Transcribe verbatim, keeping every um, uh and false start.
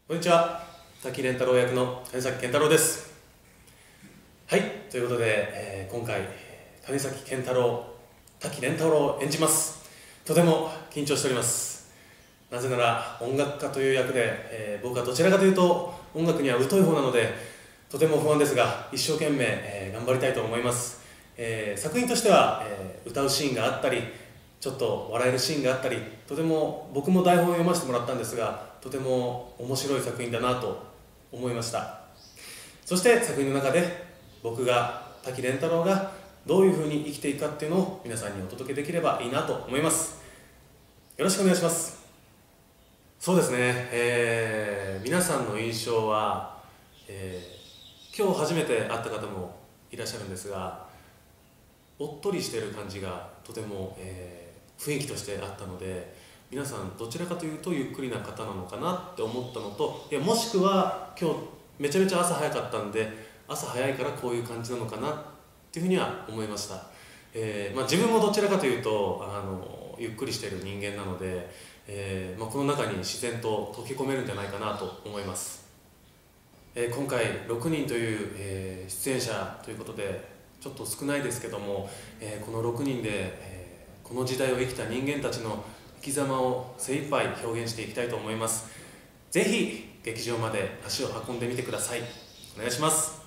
こんにちは、滝蓮太郎役の金崎健太郎です。はい、ということで、えー、今回金崎健太郎、滝蓮太郎を演じます。とても緊張しております。なぜなら音楽家という役で、えー、僕はどちらかというと音楽には疎い方なのでとても不安ですが、一生懸命、えー、頑張りたいと思います。えー、作品としては、えー、歌うシーンがあったり、ちょっと笑えるシーンがあったり、とても僕も台本を読ませてもらったんですが、とても面白い作品だなと思いました。そして作品の中で僕が滝蓮太郎がどういうふうに生きていくかっていうのを皆さんにお届けできればいいなと思います。よろしくお願いします。そうですね、えー、皆さんの印象は、えー、今日初めて会った方もいらっしゃるんですが、おっとりしている感じがとても、えー雰囲気としてあったので、皆さんどちらかというとゆっくりな方なのかなって思ったのと、いやもしくは今日めちゃめちゃ朝早かったんで朝早いからこういう感じなのかなっていうふうには思いました。えーまあ、自分もどちらかというとあのゆっくりしている人間なので、えーまあ、この中に自然と溶け込めるんじゃないかなと思います。えー、今回ろくにんという、えー、出演者ということでちょっと少ないですけども、えー、このろくにんで、えーこの時代を生きた人間たちの生き様を精一杯表現していきたいと思います。ぜひ劇場まで足を運んでみてください。お願いします。